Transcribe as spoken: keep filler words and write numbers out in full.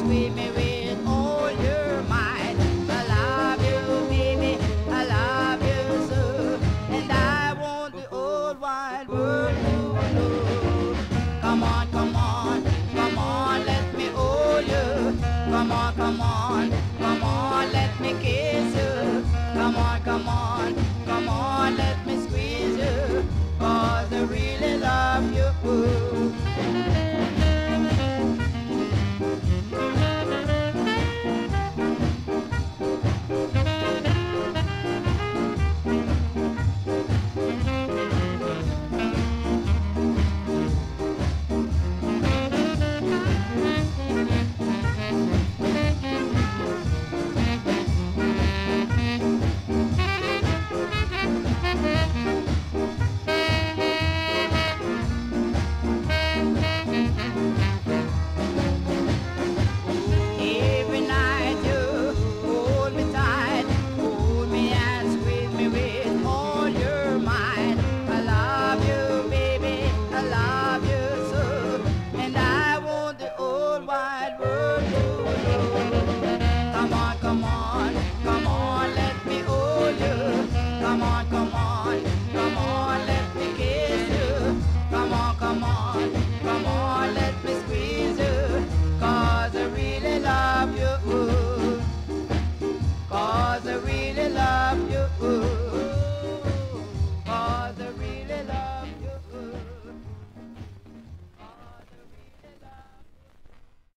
sweep me with all your might. I love you, baby, I love you so, and I want the old wide world to know. Come on, come on, come on, let me hold you. Come on, come on, come on, let me kiss you. Come on, come on, come on, let me